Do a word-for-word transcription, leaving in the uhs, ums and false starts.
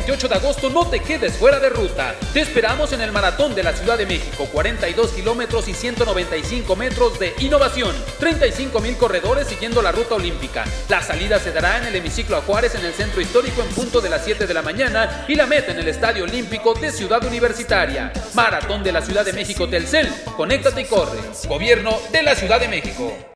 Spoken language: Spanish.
veintiocho de agosto no te quedes fuera de ruta. Te esperamos en el Maratón de la Ciudad de México, cuarenta y dos kilómetros y ciento noventa y cinco metros de innovación, treinta y cinco mil corredores siguiendo la ruta olímpica. La salida se dará en el Hemiciclo a Juárez en el centro histórico en punto de las siete de la mañana y la meta en el Estadio Olímpico de Ciudad Universitaria. Maratón de la Ciudad de México Telcel, conéctate y corre. Gobierno de la Ciudad de México.